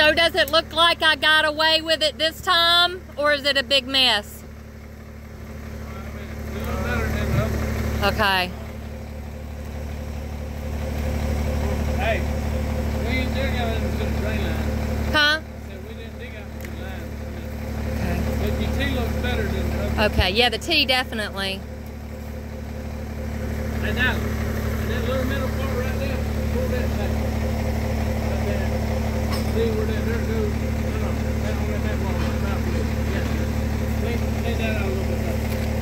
So does it look like I got away with it this time, or is it a big mess? It's a little better than the other one. Okay. Hey, we ain't dig out into the drain line. Huh? I said we didn't dig out to the line. Okay. But your T looks better than the other one. Okay, yeah, the T definitely. And now, and that little middle part right there, pull that back. Right there. See where that dirt goes? No, that on that wall, right there. Yeah. Lay that out a little bit better.